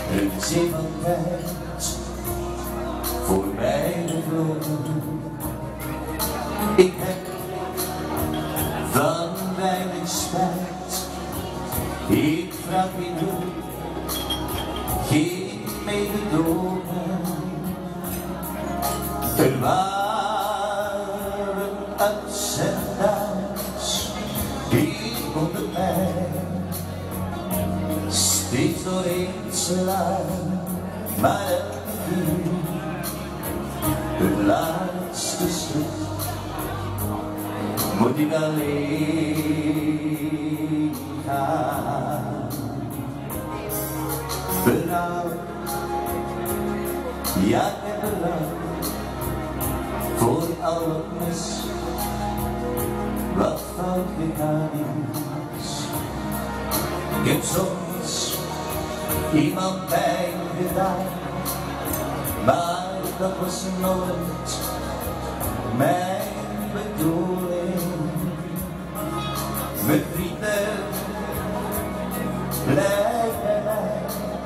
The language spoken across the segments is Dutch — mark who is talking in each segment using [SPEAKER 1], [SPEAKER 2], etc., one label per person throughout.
[SPEAKER 1] Een zee van tijd voor mij gevlogen. Ik heb van weinig spijt. Ik vraag wie doe, geen mededogen. Er waren ups en downs hier onder mij. Steeds door eens lang, maar elke keer het laatste stuk moet ik alleen gaan. Berouw, ja ik heb berouw voor al wat mis, wat fout gegaan is. Ik heb soms iemand pijn gedaan, maar dat was nooit mijn bedoeling. Mijn vrienden, blijf bij mij,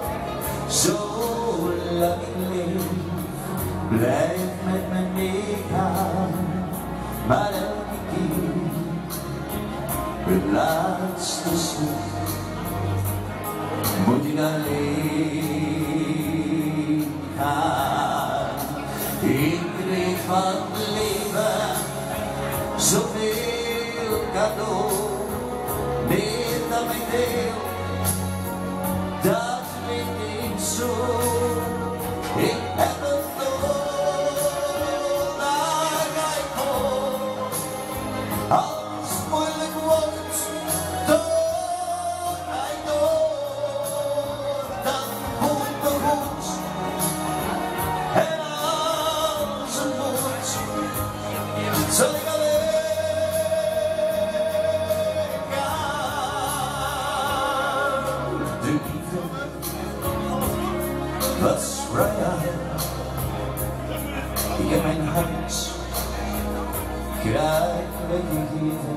[SPEAKER 1] zolang ik leef, blijf met me meegaan. Maar elke keer, het laatste stuk, moet ik alleen gaan. Ik kreeg van het leven zoveel cadeau, meer dan mijn deel, dat weet ik zo. Ik heb het door, daar ga ik voor. Als het moeilijk wordt, door ga ik door. Dan moet me goed, en als het moet, zal ik alleen gaan. De liefde was royaal. Ik heb mijn hart graag weggegeven.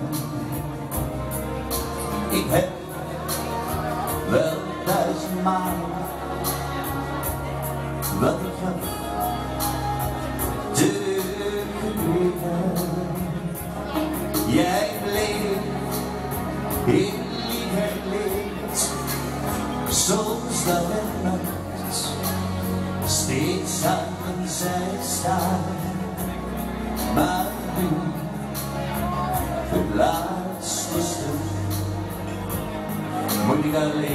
[SPEAKER 1] Ik heb wel 1000 maal wat ik gaf teruggegeven. Jij bleef in liefheid leed, soms dag en nacht, steeds aan mijn zij staan. Maar nu, het laatste stuk, moet ik alleen